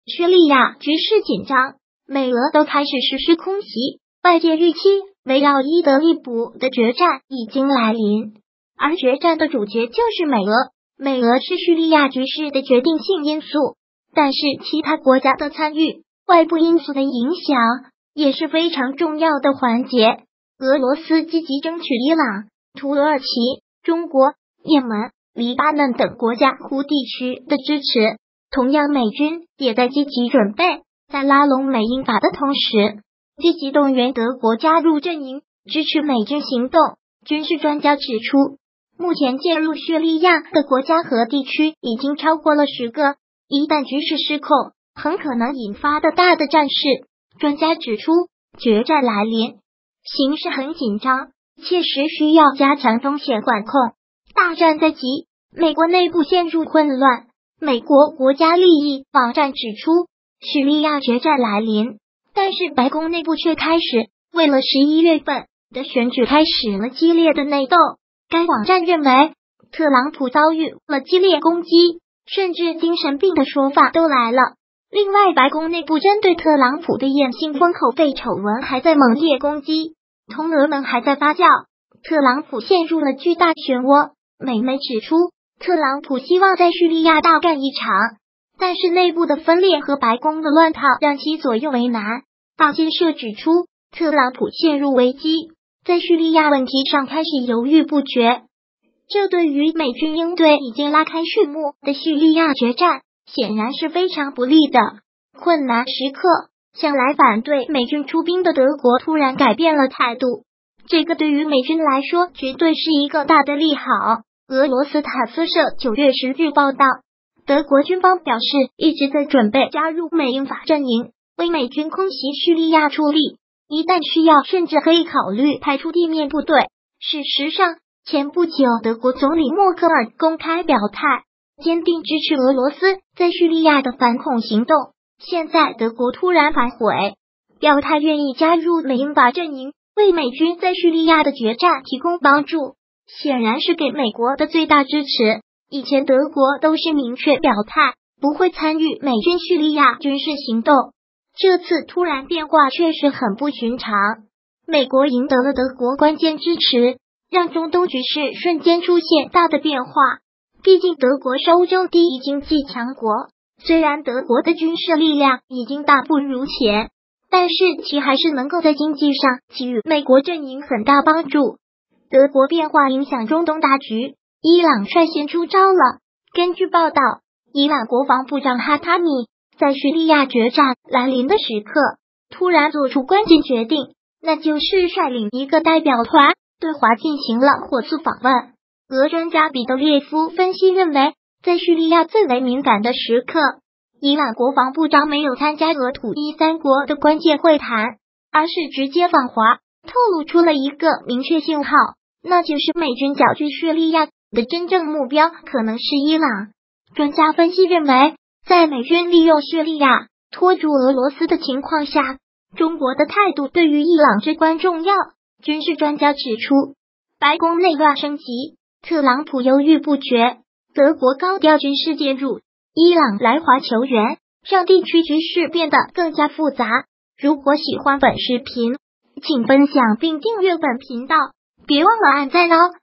叙利亚局势紧张，美俄都开始实施空袭，外界预期围绕伊德利卜的决战已经来临，而决战的主角就是美俄。美俄是叙利亚局势的决定性因素，但是其他国家的参与、外部因素的影响也是非常重要的环节。俄罗斯积极争取伊朗、土耳其、中国、也门、黎巴嫩等国家湖地区的支持，同样美军也在积极准备，在拉拢美英法的同时，积极动员德国加入阵营，支持美军行动。军事专家指出，目前介入叙利亚的国家和地区已经超过了10个，一旦局势失控，很可能引发的大的战事。专家指出，决战来临，形势很紧张，切实需要加强风险管控。大战在即，美国内部陷入混乱。美国国家利益网站指出，叙利亚决战来临，但是白宫内部却开始为了11月份的选举开始了激烈的内斗。该网站认为，特朗普遭遇了激烈攻击，甚至精神病的说法都来了。另外，白宫内部针对特朗普的眼镜封口费丑闻还在猛烈攻击，同俄们还在发酵，特朗普陷入了巨大漩涡。美媒指出，特朗普希望在叙利亚大干一场，但是内部的分裂和白宫的乱套让其左右为难。法新社指出，特朗普陷入危机，在叙利亚问题上开始犹豫不决，这对于美军应对已经拉开序幕的叙利亚决战显然是非常不利的。困难时刻，向来反对美军出兵的德国突然改变了态度，这个对于美军来说绝对是一个大的利好。俄罗斯塔斯社9月10日报道，德国军方表示一直在准备加入美英法阵营，为美军空袭叙利亚出力，一旦需要甚至可以考虑派出地面部队。事实上，前不久德国总理默克尔公开表态，坚定支持俄罗斯在叙利亚的反恐行动。现在德国突然反悔，表态愿意加入美英法阵营，为美军在叙利亚的决战提供帮助，显然是给美国的最大支持。以前德国都是明确表态不会参与美军叙利亚军事行动，这次突然变化确实很不寻常。美国赢得了德国关键支持，让中东局势瞬间出现大的变化。毕竟德国是欧洲第一经济强国，虽然德国的军事力量已经大不如前，但是其还是能够在经济上给予美国阵营很大帮助。德国变化影响中东大局，伊朗率先出招了。根据报道，伊朗国防部长哈塔米在叙利亚决战来临的时刻，突然做出关键决定，那就是率领一个代表团对华进行了火速访问。俄专家彼得列夫分析认为，在叙利亚最为敏感的时刻，伊朗国防部长没有参加俄土伊三国的关键会谈，而是直接访华，透露出了一个明确信号，那就是美军搅局叙利亚的真正目标可能是伊朗。专家分析认为，在美军利用叙利亚拖住俄罗斯的情况下，中国的态度对于伊朗至关重要。军事专家指出，白宫内乱升级，特朗普犹豫不决，德国高调军事介入，伊朗来华求援，让地区局势变得更加复杂。如果喜欢本视频，请分享并订阅本频道，别忘了按赞哦。